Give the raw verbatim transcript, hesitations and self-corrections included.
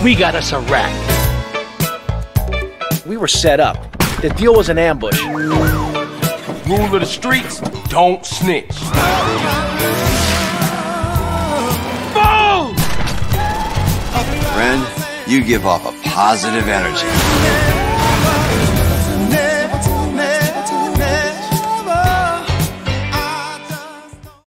We got us a rat. We were set up. The deal was an ambush. Rule of the streets, don't snitch. Friend, you give off a positive energy.